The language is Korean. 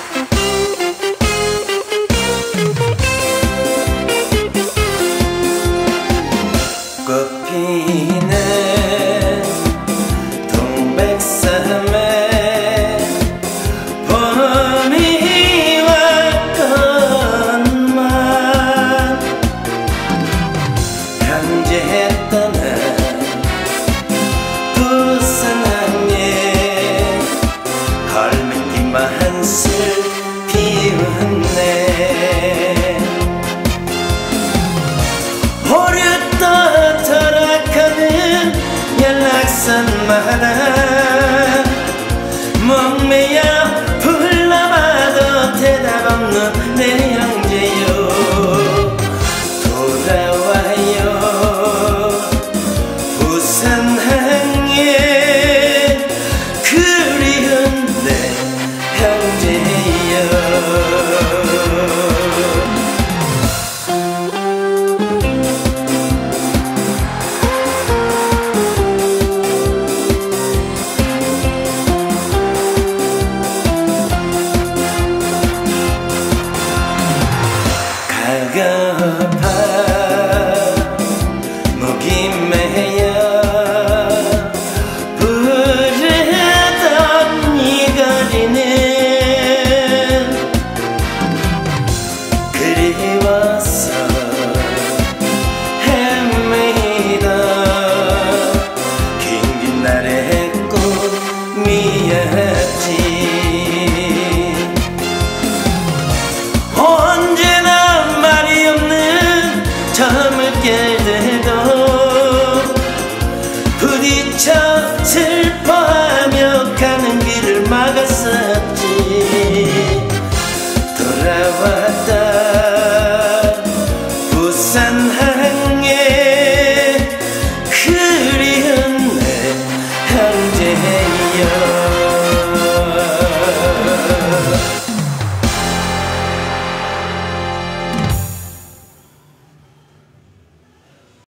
꽃피는 동백섬에 봄이 왔건만 현재 떠난 부산항에 헐맹기만 한술 피웠네. 연락선마다 목매여 불러봐도 대답 없는 내 형제요, 돌아와요 부산항에 그리운 내 형제요. 가급하 목이 메여 부르던 이 거리는 그리워서 헤매이던 긴 날의 꿈이었지. 물결들도 부딪혀 슬퍼하며 가는 길을 막았었지. 돌아왔다 부산항에 그리운 내 형제여.